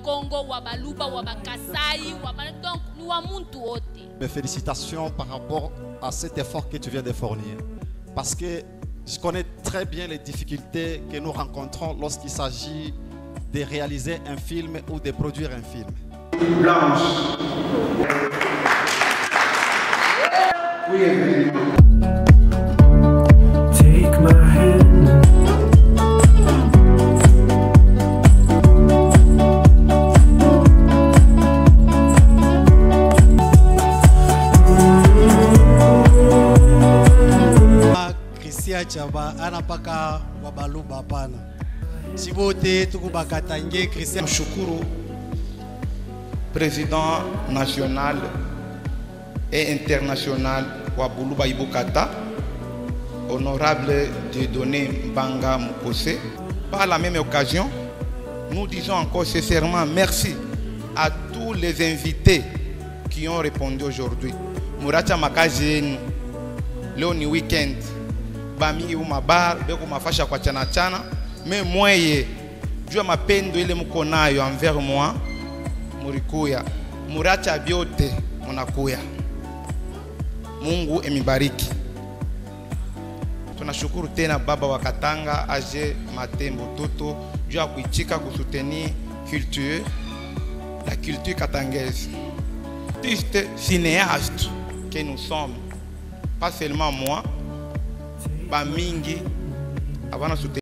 Congo, wa Baluba, wa Kasai, donc nous avons tout. Mes félicitations par rapport à cet effort que tu viens de fournir. Parce que je connais très bien les difficultés que nous rencontrons lorsqu'il s'agit de réaliser un film ou de produire un film. Blanche. Oui, take my hand. Christian Chaba anapaka wa Baluba hapana. Sibote tukubakatange Christian Shukuru, président national et international wa Baluba Ibukata, honorable Dieudonné Mbanga Mukose. Par la même occasion, nous disons encore sincèrement merci à tous les invités qui ont répondu aujourd'hui. Muracha Makajenu, Léonie Weekend, Bami Umabar, Beko Mafasha kwa chana chana, mais moi, Dieu m'appelle ile mukonayo envers moi, Murikuya, Muracha biote munakuya. Mungu emibariki. Tunashukuru tena baba wa Katanga Age Matembo Toto Dieu a kuitika kusoutenir culture, la culture katangaise. Artistes cinéastes que nous sommes, pas seulement moi, Bamingi, avant de soutenir.